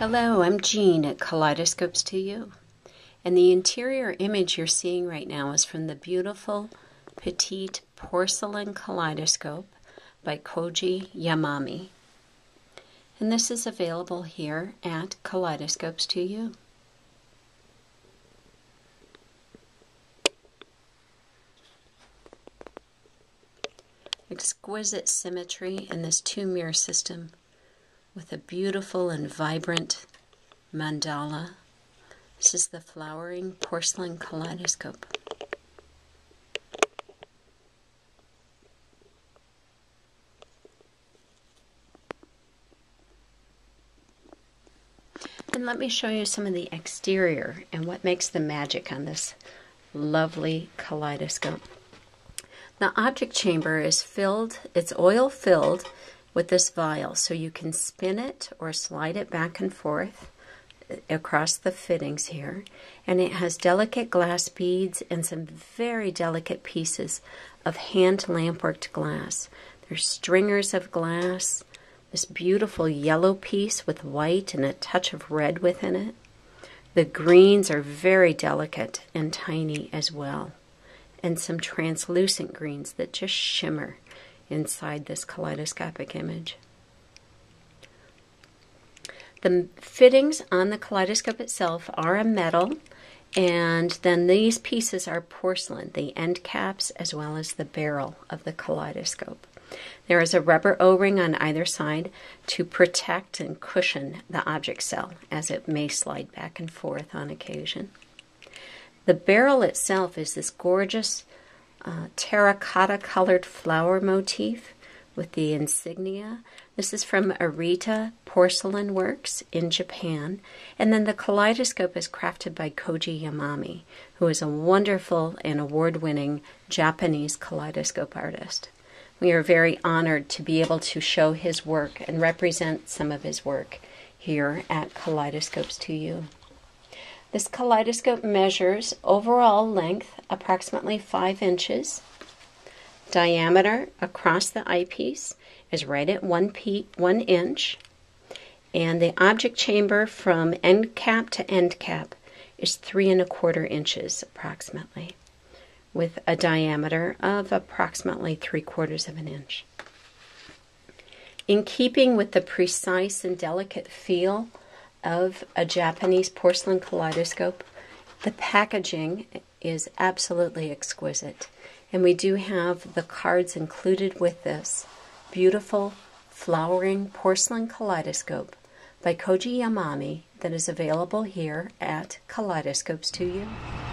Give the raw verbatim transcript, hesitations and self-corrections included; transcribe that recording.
Hello, I'm Jean at Kaleidoscopes to You, and the interior image you're seeing right now is from the beautiful petite porcelain kaleidoscope by Koji Yamami, and this is available here at Kaleidoscopes to You. Exquisite symmetry in this two-mirror system with a beautiful and vibrant mandala. This is the flowering porcelain kaleidoscope. And let me show you some of the exterior and what makes the magic on this lovely kaleidoscope. The object chamber is filled, it's oil filled with this vial, so you can spin it or slide it back and forth across the fittings here. And it has delicate glass beads and some very delicate pieces of hand lampworked glass. There's stringers of glass, this beautiful yellow piece with white and a touch of red within it. The greens are very delicate and tiny as well, and some translucent greens that just shimmer inside this kaleidoscopic image. The fittings on the kaleidoscope itself are a metal, and then these pieces are porcelain, the end caps as well as the barrel of the kaleidoscope. There is a rubber O-ring on either side to protect and cushion the object cell as it may slide back and forth on occasion. The barrel itself is this gorgeous uh, terracotta colored flower motif with the insignia. This is from Arita Porcelain Works in Japan. And then the kaleidoscope is crafted by Koji Yamami, who is a wonderful and award-winning Japanese kaleidoscope artist. We are very honored to be able to show his work and represent some of his work here at Kaleidoscopes to You. This kaleidoscope measures overall length approximately five inches. Diameter across the eyepiece is right at one, pe one inch. And the object chamber from end cap to end cap is three and a quarter inches approximately, with a diameter of approximately three quarters of an inch. In keeping with the precise and delicate feel of a Japanese porcelain kaleidoscope, the packaging is absolutely exquisite. And we do have the cards included with this beautiful flowering porcelain kaleidoscope by Koji Yamami that is available here at Kaleidoscopes to You.